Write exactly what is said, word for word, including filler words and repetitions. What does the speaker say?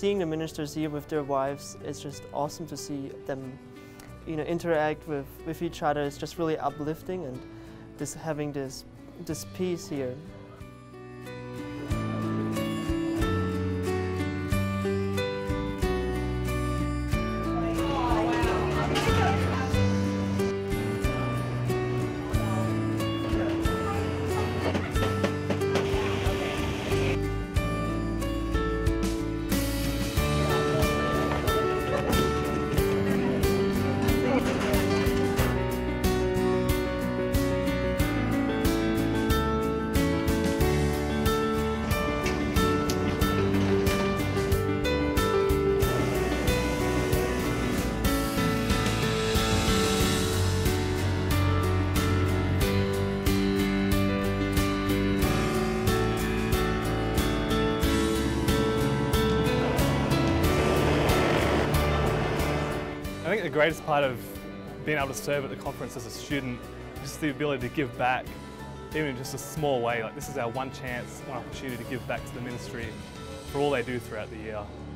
seeing the ministers here with their wives, it's just awesome to see them, you know, interact with, with each other. It's just really uplifting, and this having this, this peace here. I think the greatest part of being able to serve at the conference as a student is just the ability to give back, even in just a small way. Like, this is our one chance, one opportunity to give back to the ministry for all they do throughout the year.